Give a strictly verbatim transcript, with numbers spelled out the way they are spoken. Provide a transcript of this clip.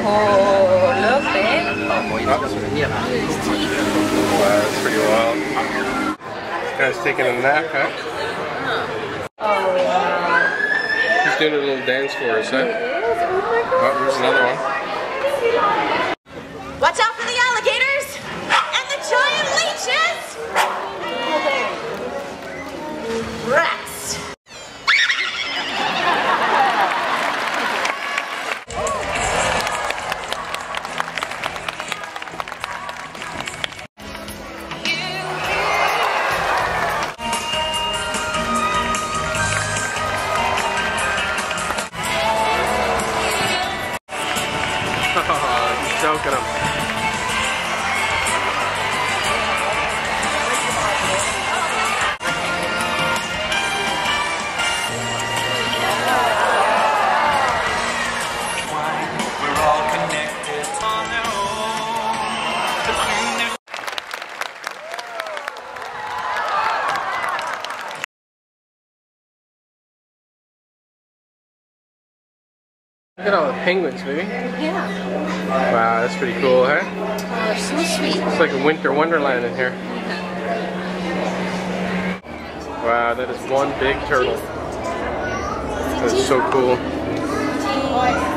Oh, look, babe. Wow, that's pretty wild. This guy's taking a nap, huh? Oh, wow. He's doing a little dance for us, huh? It is? Oh, my God. Oh, there's another one. Watch out for the alligators and the giant leeches! Rats! Choking him. We're all connected on their own. Look at all the penguins, baby. Yeah. Wow, that's pretty cool, huh? Oh, they're so sweet. It's like a winter wonderland in here. Wow, that is one big turtle. That's so cool.